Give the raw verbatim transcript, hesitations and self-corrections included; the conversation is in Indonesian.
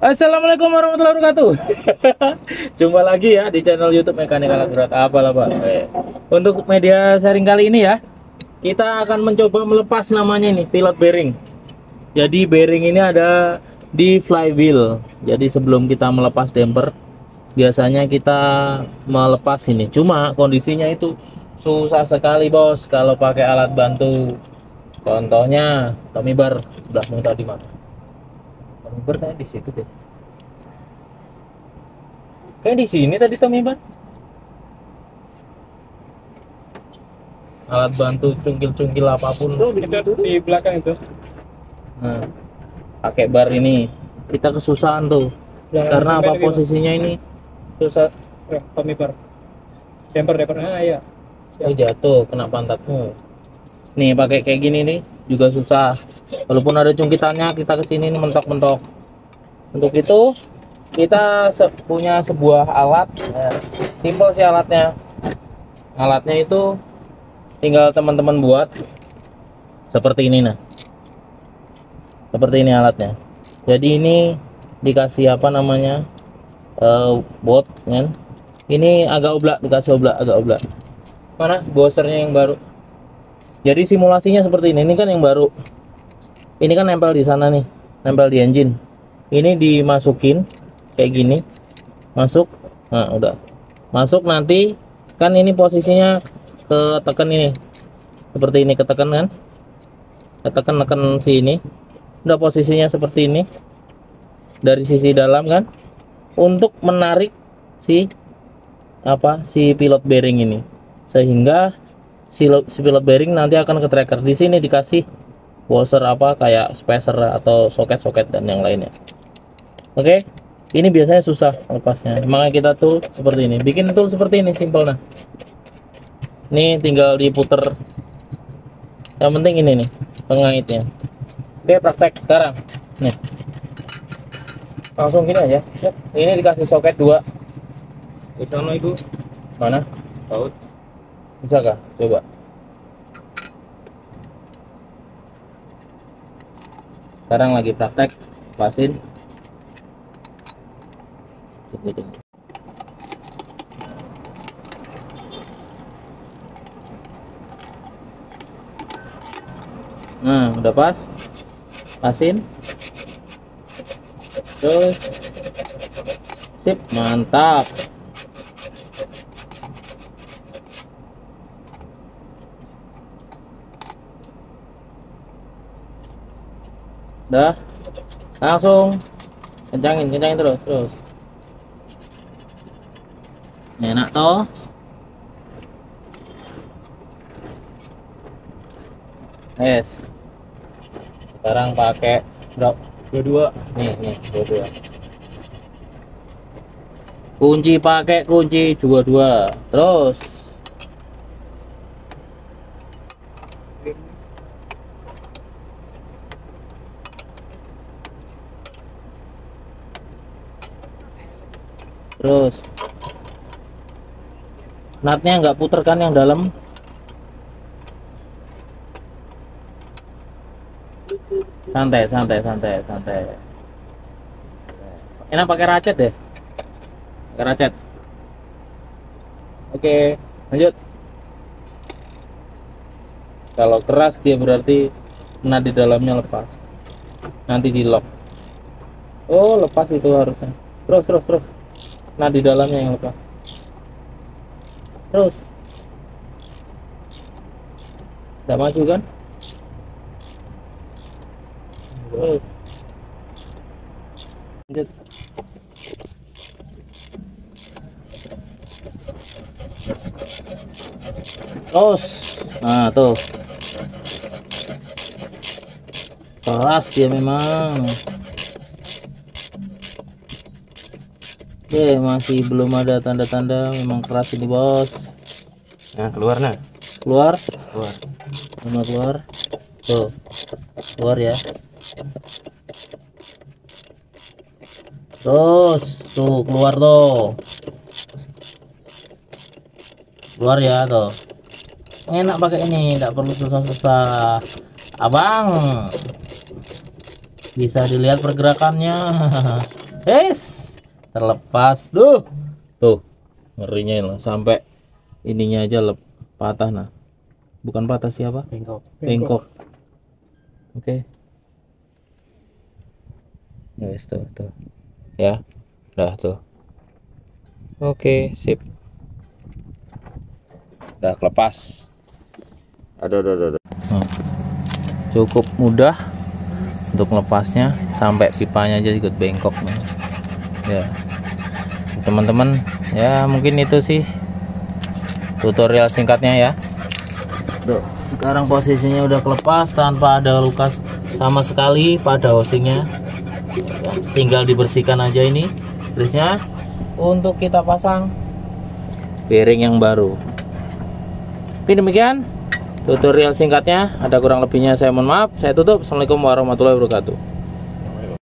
Assalamualaikum warahmatullahi wabarakatuh. Jumpa lagi ya di channel YouTube Mekanik Alat Berat Apalah Pak. Eh, Untuk media sharing kali ini ya, kita akan mencoba melepas namanya ini pilot bearing. Jadi bearing ini ada di flywheel. Jadi sebelum kita melepas damper, biasanya kita melepas ini. Cuma kondisinya itu susah sekali bos kalau pakai alat bantu. Contohnya Tommy bar belakang tadi mana? Tommy bar kayak di situ deh. Kayak di sini tadi Tommy bar. Alat bantu cungkil-cungkil apapun. Tuh, itu di belakang itu. Nah, pakai bar ini kita kesusahan tuh. Jangan Karena sampai apa di- posisinya ini susah. Ya, Tommy bar. Damper damper. Ah iya. Oh, jatuh kena pantatmu. Nih pakai kayak gini nih juga susah. Walaupun ada cungkitannya kita kesini nih mentok-mentok. Untuk itu kita se- punya sebuah alat. Ya, simple sih alatnya. Alatnya itu tinggal teman-teman buat seperti ini nah. Seperti ini alatnya. Jadi ini dikasih apa namanya eh bot kan. Ini agak oblak, dikasih oblak agak oblak. Mana bossernya yang baru? Jadi simulasinya seperti ini. Ini kan yang baru. Ini kan nempel di sana nih, nempel di engine. Ini dimasukin kayak gini, masuk. Nah udah, masuk nanti kan ini posisinya ketekan ini, seperti ini ketekan kan? Ketekan tekan sini. Udah posisinya seperti ini. Dari sisi dalam kan, untuk menarik si apa si pilot bearing ini, sehingga si, si pilot bearing nanti akan ke tracker. Di sini dikasih washer apa kayak spacer atau soket-soket dan yang lainnya. Oke, ini biasanya susah lepasnya. Makanya kita tool seperti ini. Bikin tool seperti ini simple nah. Ini tinggal diputer. Yang penting ini nih pengaitnya. Oke, praktek sekarang. Nih. Langsung gini aja. Yap. Ini dikasih soket dua. Di sana itu Mana? tahu. Bisa kah? Coba. Sekarang lagi praktek, pasin. Nah, udah pas. Pasin. Terus. Sip, mantap. Udah, langsung kencangin kencangin terus terus enak toh. Yes, sekarang pakai drop dua-dua nih nih dua-dua kunci, pakai kunci dua-dua terus. Terus natnya nggak puter kan yang dalam. Santai santai santai santai. Enak pakai racet deh. Pakai racet. Oke, lanjut. Kalau keras dia berarti nat di dalamnya lepas. Nanti di lock. Oh, lepas itu harusnya. Terus terus terus. Nah di dalamnya yang lepas. Terus tidak maju kan? Terus lanjut. Terus nah tuh keras dia memang. Oke, masih belum ada tanda-tanda memang keras ini bos. Nah, keluar nah. Keluar, Keluar. mana keluar? Tuh, keluar ya. Terus, tuh keluar tuh. Keluar ya tuh. Enak pakai ini, tidak perlu susah-susah. Abang, bisa dilihat pergerakannya. Yes, terlepas. Duh, tuh ngerinya loh, sampai ininya aja lep, patah nah. Bukan patah siapa? Bengkok. Bengkok. Oke. Yes, tuh, tuh. Ya, udah tuh. Oke, sip. Udah kelepas. Aduh, aduh, aduh, aduh. Hmm. Cukup mudah untuk melepasnya, sampai pipanya aja ikut bengkok nih. Ya, teman-teman, ya mungkin itu sih tutorial singkatnya ya. Tuh, sekarang posisinya udah kelepas tanpa ada luka sama sekali pada housingnya. Ya, tinggal dibersihkan aja ini grease-nya untuk kita pasang bearing yang baru. Oke, demikian tutorial singkatnya. Ada kurang lebihnya saya mohon maaf. Saya tutup. Assalamualaikum warahmatullahi wabarakatuh.